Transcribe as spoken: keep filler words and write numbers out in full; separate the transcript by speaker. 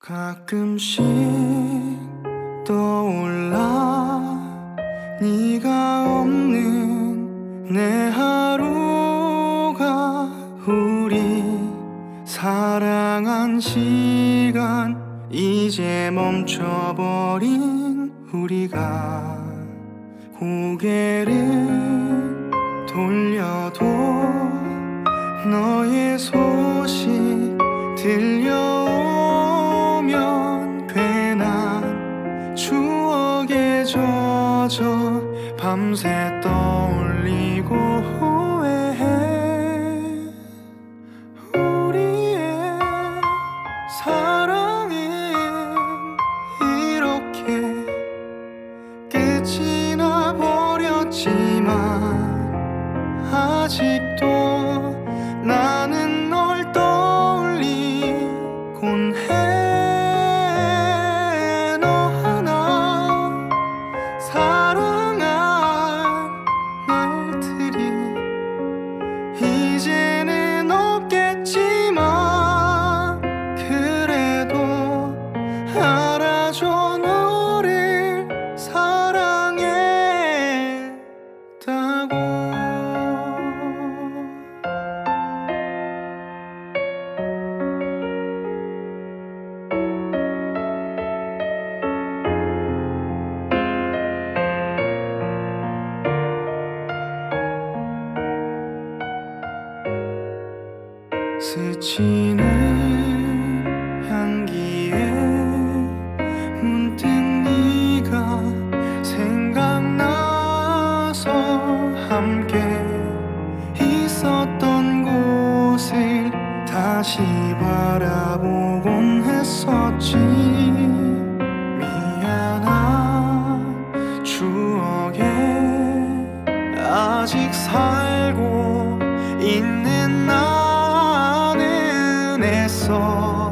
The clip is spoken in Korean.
Speaker 1: 가끔씩 떠올라 네가 없는 내 하루가, 우리 사랑한 시간 이제 멈춰버린 우리가. 고개를 돌려도 너의 소식 들려오면 괜한 추억에 젖어 밤새 떠올리고 후회해. 우리의 사랑은 이렇게 끝이 나버렸지만 아직도 나는 널 떠올리곤 해. 너 하나 사랑한 날들이 이제는 없겠지만 그래도 알아줘, 너를 사랑했다고. 스치는 향기에 문득 네가 생각나서 함께 있었던 곳을 다시 바라보곤 했었지. 미안한 추억에 아직 살고 있는 나는 애써